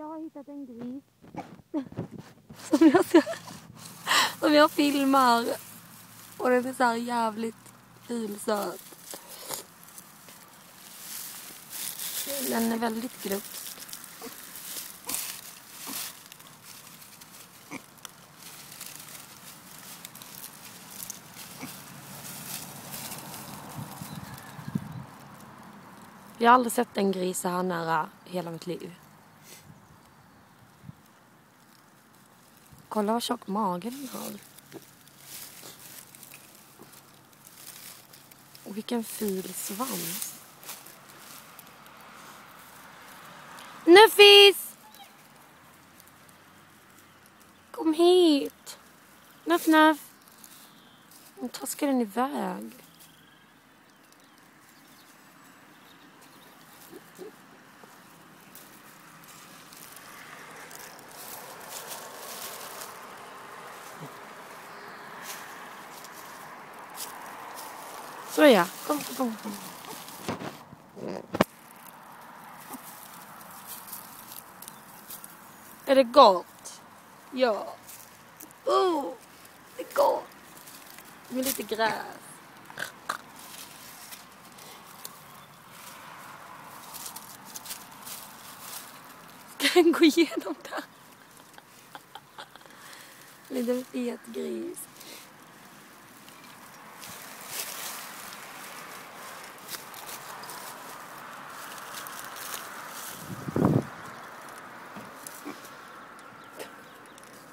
Jag har hittat en gris som jag filmar. Och den är så här jävligt filsöt. Den är väldigt glupsk. Jag har aldrig sett en gris så här nära hela mitt liv. Kolla vad tjock magen den har. Och vilken fil svans. Nuffis! Kom hit. Nuff, nuff. Nu taskar den iväg. Så ja, kom. Är det gott? Ja. Det är gott. Med lite gräs. Ska den gå igenom där? Liten fet gris.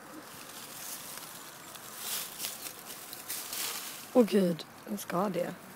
Åh gud, den ska det.